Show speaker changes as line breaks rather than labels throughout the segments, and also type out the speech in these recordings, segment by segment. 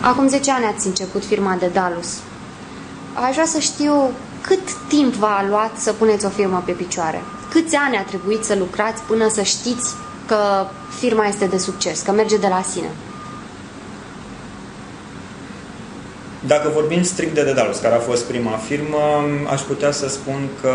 Acum 10 ani ați început firma Dedalus. Aș vrea să știu cât timp v-a luat să puneți o firmă pe picioare? Câți ani a trebuit să lucrați până să știți că firma este de succes, că merge de la sine?
Dacă vorbim strict de Dedalus, care a fost prima firmă, aș putea să spun că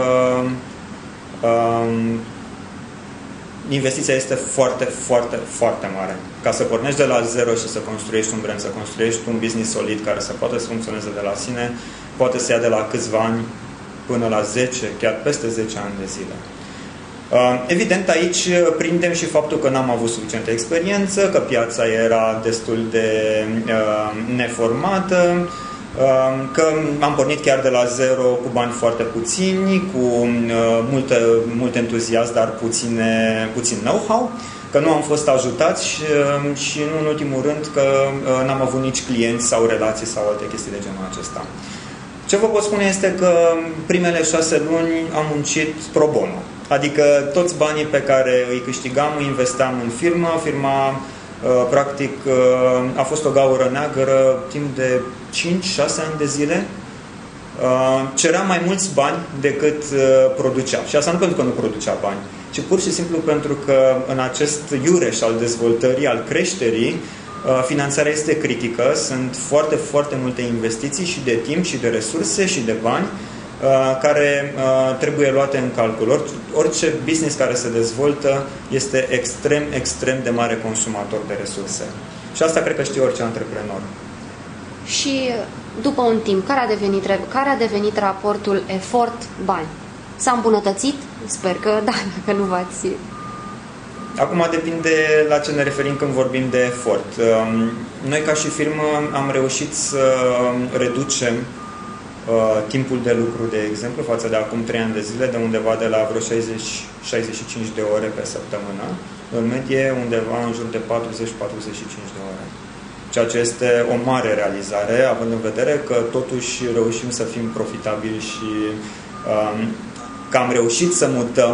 investiția este foarte, foarte, foarte mare. Ca să pornești de la zero și să construiești un brand, să construiești un business solid care să poată să funcționeze de la sine, poate să ia de la câțiva ani până la 10, chiar peste 10 ani de zile. Evident, aici prindem și faptul că n-am avut suficientă experiență, că piața era destul de neformată, că am pornit chiar de la zero cu bani foarte puțini, cu mult entuziasm, dar puțin know-how, că nu am fost ajutați și nu în ultimul rând că n-am avut nici clienți sau relații sau alte chestii de genul acesta. Ce vă pot spune este că primele 6 luni am muncit pro bono. Adică toți banii pe care îi câștigam, îi investeam în firmă. Firma, practic, a fost o gaură neagră timp de 5-6 ani de zile. Cerea mai mulți bani decât producea. Și asta nu pentru că nu producea bani, ci pur și simplu pentru că în acest iureș al dezvoltării, al creșterii, finanțarea este critică. Sunt foarte, foarte multe investiții și de timp, și de resurse, și de bani care trebuie luate în calcul. Orice business care se dezvoltă este extrem, extrem de mare consumator de resurse. Și asta cred că știe orice antreprenor.
Și după un timp, care a devenit raportul efort-bani? S-a îmbunătățit? Sper că da, dacă nu v-ați...
Acum depinde la ce ne referim când vorbim de efort. Noi ca și firmă am reușit să reducem timpul de lucru, de exemplu, față de acum 3 ani de zile, de undeva de la vreo 60-65 de ore pe săptămână, în medie undeva în jur de 40-45 de ore. Ceea ce este o mare realizare, având în vedere că totuși reușim să fim profitabili și că am reușit să mutăm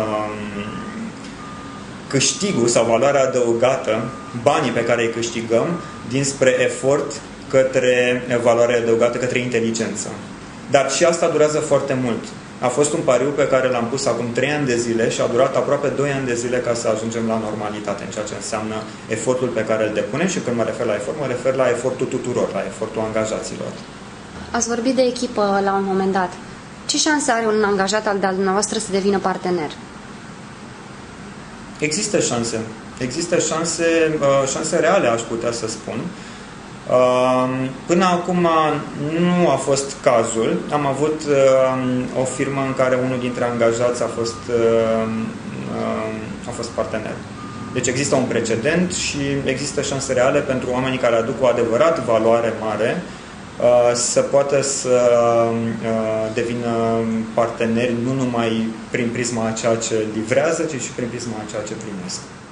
câștigul sau valoarea adăugată, banii pe care îi câștigăm, dinspre efort către valoare adăugată, către inteligență. Dar și asta durează foarte mult. A fost un pariu pe care l-am pus acum 3 ani de zile și a durat aproape 2 ani de zile ca să ajungem la normalitate, în ceea ce înseamnă efortul pe care îl depunem. Și când mă refer la efort, mă refer la efortul tuturor, la efortul angajaților.
Ați vorbit de echipă la un moment dat. Ce șanse are un angajat al dumneavoastră să devină partener?
Există șanse. Există șanse reale, aș putea să spun. Până acum nu a fost cazul. Am avut o firmă în care unul dintre angajați a fost partener. Deci există un precedent și există șanse reale pentru oamenii care aduc cu adevărat valoare mare să poată să devină parteneri nu numai prin prisma a ceea ce livrează, ci și prin prisma a ceea ce primesc.